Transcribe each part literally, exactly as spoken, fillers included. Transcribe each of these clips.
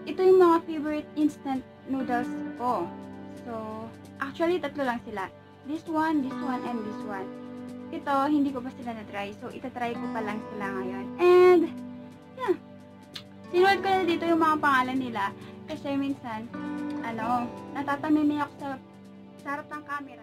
ito yung mga favorite instant noodles ko. So, actually, tatlo lang sila. This one, this one, and this one. Ito, hindi ko pa sila na-try. So, itatry ko pa lang sila ngayon. And, yeah. Sinulat ko na dito yung mga pangalan nila. Kasi minsan, ano, natatamimi ako sa, sa harap ng camera.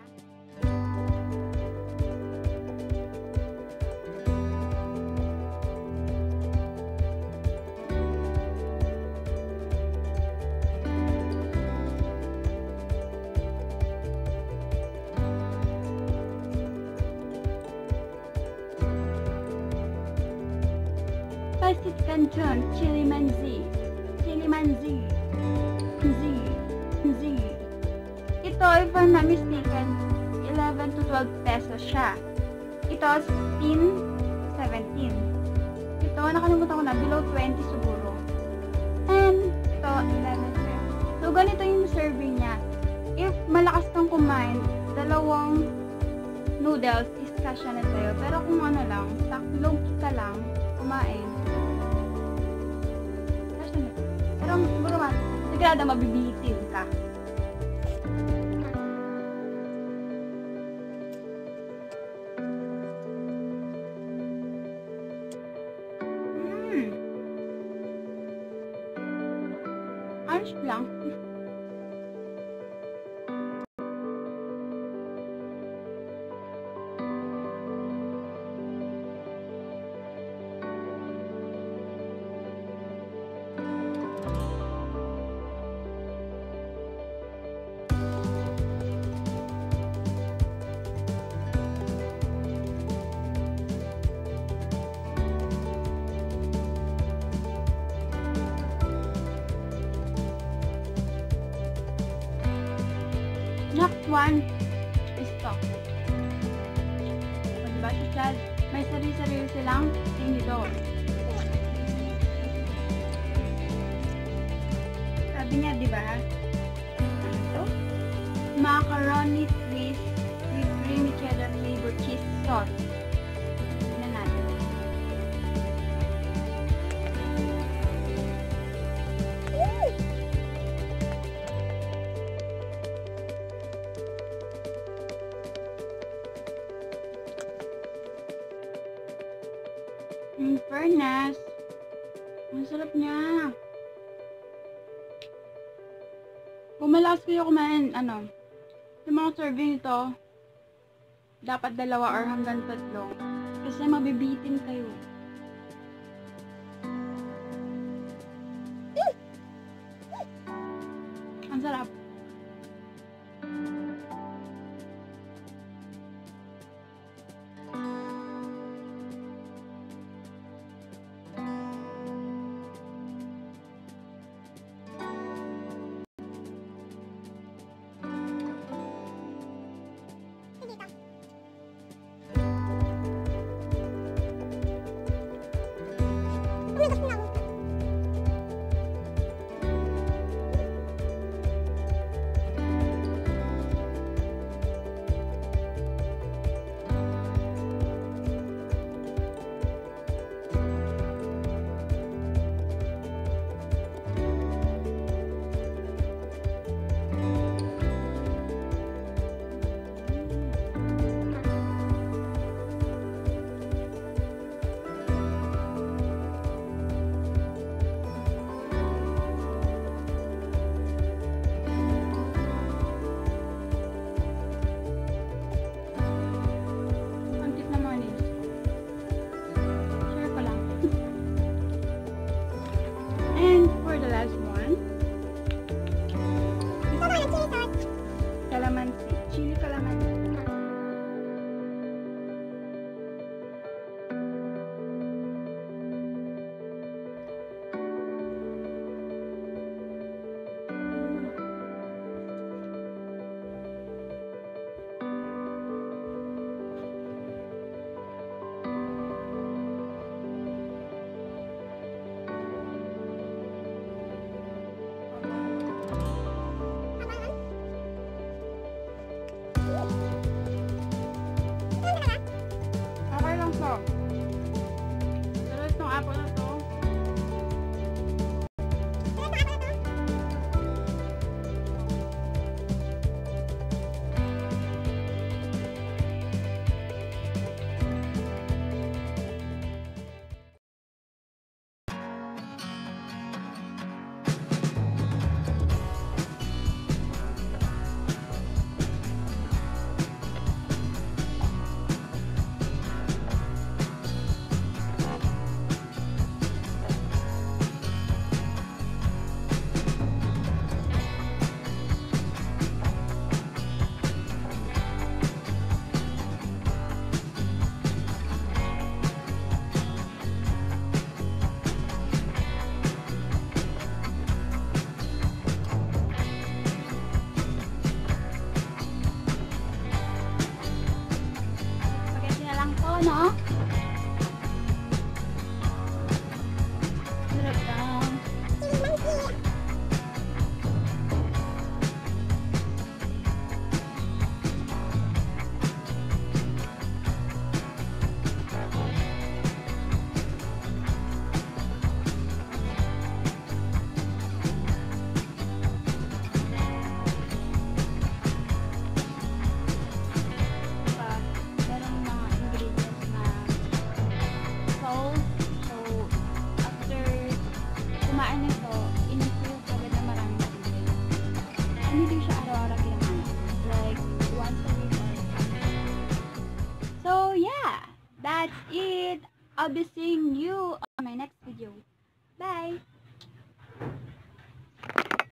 Pasit Canton, Chili Manzi, Chili Manzi, Z, Z. Ito, if I'm not mistaken, eleven to twelve pesos siya. Ito, sixteen, seventeen. Ito, nakalimutan ko na, below twenty siguro. And, ito, eleven pesos. So, ganito yung serving niya. If malakas kang kumain, dalawang noodles is kasya na sa'yo. Pero kung ano lang, taklog ka lang, kumain, kasya na. Pero, baga sigurado mabibitin ka. Hmm. Ayos lang. Next one is to. O, diba, social, may sarili-sarili silang tinidor. Sabi niya, diba? Ano to? Macaroni twist with creamy cheddar flavor cheese sauce. Tignan natin. In fairness, ang sarap niya. Kung malakas kayo kumain, ano, yung mga serving ito, dapat dalawa or hanggang tatlo. Kasi mabibitin kayo. Ang sarap. Calamansi, chili calamansi. Pero itong apple na to, no? Sarap lang. Hindi siya araw-araw kailangan. Like, once a week or so yeah, that's it. I'll be seeing you on my next video. Bye!